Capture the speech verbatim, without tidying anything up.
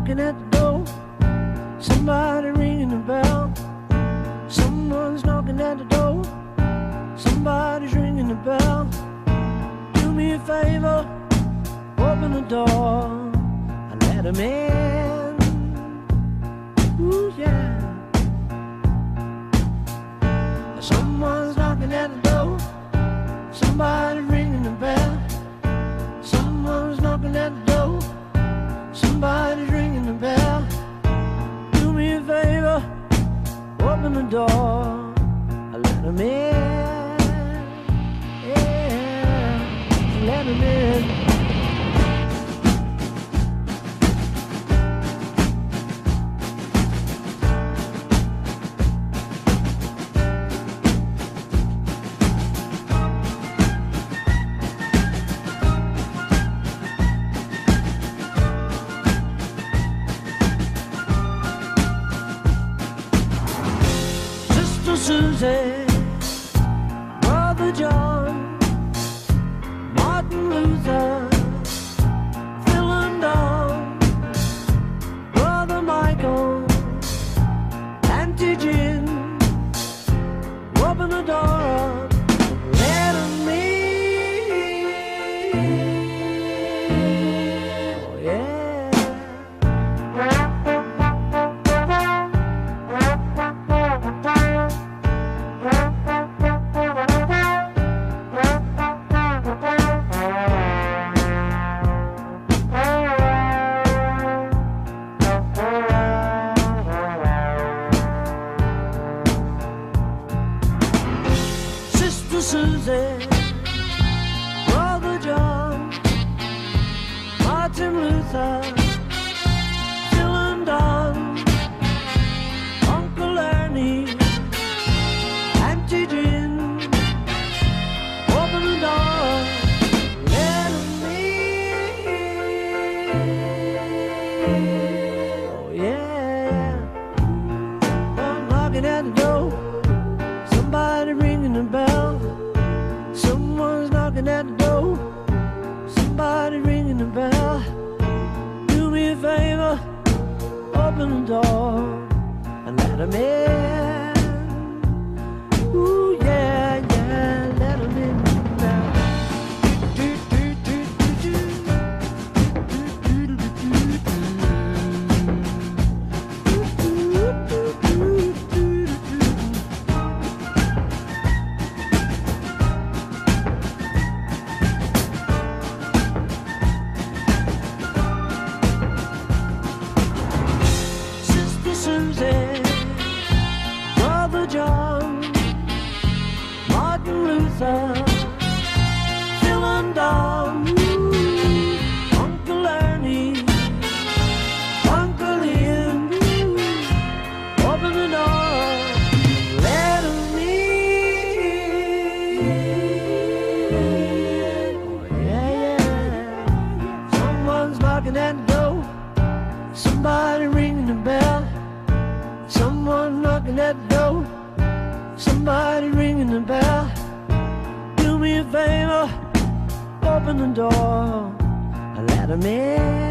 knocking at the door. Somebody ringing the bell. Someone's knocking at the door. Somebody's ringing the bell. Do me a favor, open the door and let 'em in. Ooh, yeah. Someone's knocking at the door. Somebody's ringing the bell. Someone's knocking at the door. Somebody's ringing the bell. Do me a favor, open the door and let 'em in. Yeah, let 'em in. Susie, Brother John, Martin Luther, Phil and Don, Brother Michael, Auntie Jim, open the door up, let 'em in. Oh yeah. Susie, Brother John, Martin Luther, Phil and Don, Uncle Ernie, Auntie Jim, open the door, let 'em in. Oh yeah, I'm knocking at the door, somebody ringing the bell. Someone's knocking at the door. Somebody ringing the bell. Do me a favor, open the door and let 'em in. Ooh yeah, yeah, let 'em in now. Do, do, do, do, do. Do, do, do, do, do. Do, do, do, do, do, do. Susie, Brother John, Martin Luther, Phil and Don, Uncle Ernie, Uncle Ian, open the door, let 'em in. Oh yeah, yeah. Someone's knocking at the door. Somebody ringing the bell. Someone knocking at the door. Somebody ringing the bell. Do me a favor, open the door and let 'em in.